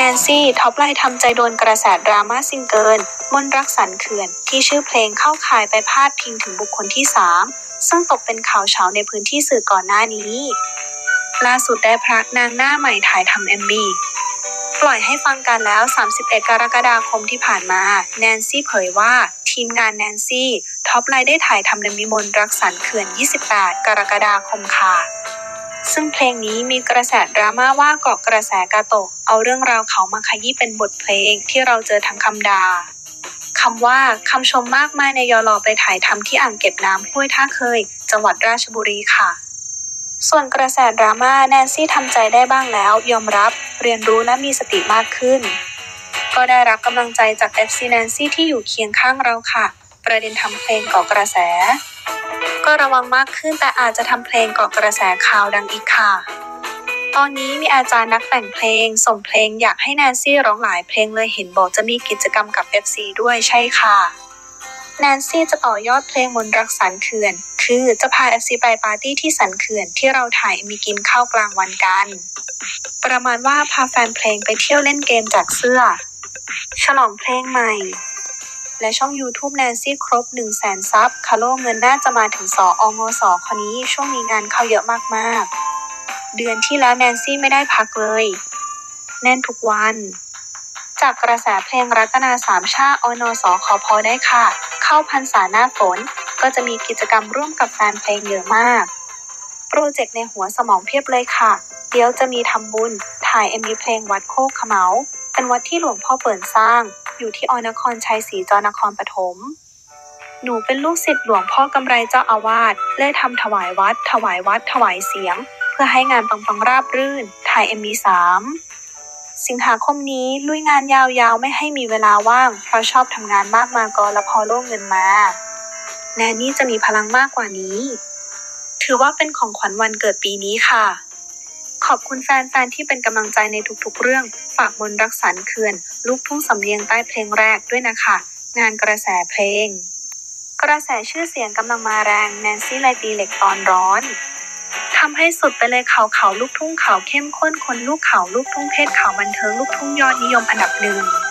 นซี่ท็อปไลน์ทำใจโดนกระแสดราม่าซิงเกิลมนต์รักสันเขื่อนที่ชื่อเพลงเข้าข่ายไปพาดพิงถึงบุคคลที่3ซึ่งตกเป็นข่าวเช้าในพื้นที่สื่อก่อนหน้านี้ล่าสุดได้พระนางหน้าใหม่ถ่ายทำMVปล่อยให้ฟังกันแล้ว31 กรกฎาคมที่ผ่านมาแนนซี่เผยว่าทีมงานแนนซี่ท็อปไลน์ได้ถ่ายทำMVมนต์รักสันเขื่อน28 กรกฎาคมค่ะซึ่งเพลงนี้มีกระแสดราม่าว่าเกาะกระแสกาโตะเอาเรื่องราวเขามาขยี้เป็นบทเพลงที่เราเจอทั้งคำด่าคำว่าคำชมมากมายในยลไปถ่ายทำที่อ่างเก็บน้ำห้วยท่าเคยจังหวัดราชบุรีค่ะส่วนกระแสดราม่าแนนซี่ทำใจได้บ้างแล้วยอมรับเรียนรู้และมีสติมากขึ้นก็ได้รับกำลังใจจาก FC แนนซี่ที่อยู่เคียงข้างเราค่ะประเด็นทำเพลงเกาะกระแสก็ระวังมากขึ้นแต่อาจจะทำเพลงเกาะกระแสข่าวดังอีกค่ะตอนนี้มีอาจารย์นักแต่งเพลงส่งเพลงอยากให้แนนซี่ร้องหลายเพลงเลยเห็นบอกจะมีกิจกรรมกับ FC ด้วยใช่ค่ะแนนซี่จะต่อยอดเพลงมนต์รักสันเขื่อนคือจะพา FC ไปปาร์ตี้ที่สันเขื่อนที่เราถ่ายมีกินข้าวกลางวันกันประมาณว่าพาแฟนเพลงไปเที่ยวเล่นเกมแจกเสื้อฉลองเพลงใหม่และช่อง YouTube แนนซี่ครบ 100,000 ซับคาโลเงินน่าจะมาถึงสองศคนนี้ช่วงนี้งานเข้าเยอะมากๆเดือนที่แล้วแนนซี่ไม่ได้พักเลยแน่นทุกวันจากกระแสเพลงรัตนาสามชาสขอพอได้ค่ะเข้าพรรษาหน้าฝนก็จะมีกิจกรรมร่วมกับแฟนเพลงเยอะมากโปรเจกต์ในหัวสมองเพียบเลยค่ะเดี๋ยวจะมีทำบุญถ่ายMVเพลงวัดโคกเขมาเป็นวัดที่หลวงพ่อเปิ่นสร้างอยู่ที่นครชัยศรีจนครปฐมหนูเป็นลูกศิษย์หลวงพ่อกำไรเจ้าอาวาสเลยทำถวายวัดถวายเสียงเพื่อให้งานปังๆราบรื่นถ่ายMV 3 สิงหาคมนี้ลุยงานยาวๆไม่ให้มีเวลาว่างเพราะชอบทำงานมากมาก่อนแล้วพอโล่งเงินมาแนนนี่จะมีพลังมากกว่านี้ถือว่าเป็นของขวัญวันเกิดปีนี้ค่ะขอบคุณแฟนๆที่เป็นกำลังใจในทุกๆเรื่องฝากมนต์รักสันเขื่อนลูกทุ่งสำเนียงใต้เพลงแรกด้วยนะคะงานกระแสเพลงกระแสชื่อเสียงกำลังมาแรงแนนซี่เลยตีเหล็กตอนร้อนทำให้สุดไปเลยเขาลูกทุ่งเขาเข้มข้นคนลูกเขาลูกทุ่งเพศเขาบันเทิงลูกทุ่งยอดนิยมอันดับ 1